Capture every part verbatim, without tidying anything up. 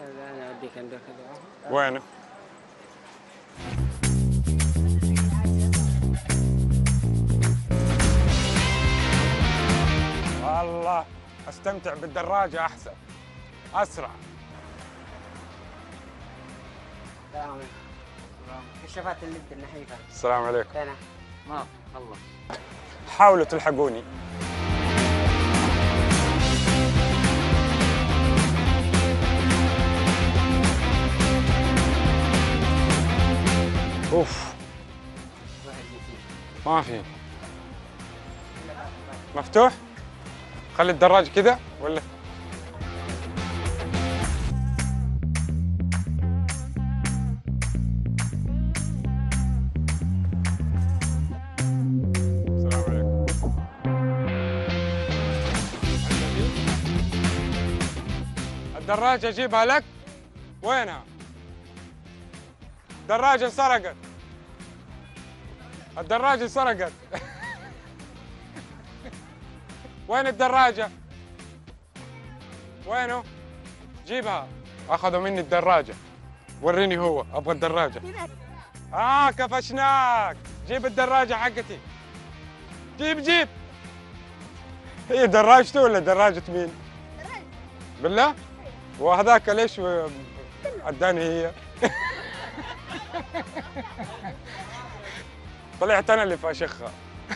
انا اوديك عند كذا. وينه؟ والله استمتع بالدراجة احسن، اسرع. السلام عليكم. كشافات اللد النحيفة. السلام عليكم. فينها؟ ما الله. حاولوا تلحقوني. اوف ما في. مفتوح؟ خلي الدراج كذا ولا؟ السلام عليكم. الدراجة اجيبها لك؟ وينها؟ الدراجة انسرقت. الدراجة انسرقت. وين الدراجة؟ وينه؟ جيبها. أخذوا مني الدراجة. وريني هو، أبغى الدراجة. آه كفشناك. جيب الدراجة حقتي. جيب جيب. هي دراجته ولا دراجة مين؟ دراجة. بالله؟ وهذاك ليش اداني هي؟ طلعت انا اللي فاشخها.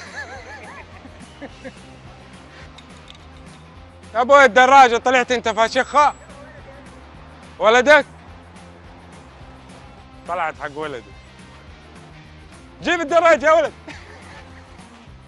يا ابوي الدراجة طلعت انت فاشخها؟ ولدك؟ طلعت حق ولدي. جيب الدراجة يا ولد.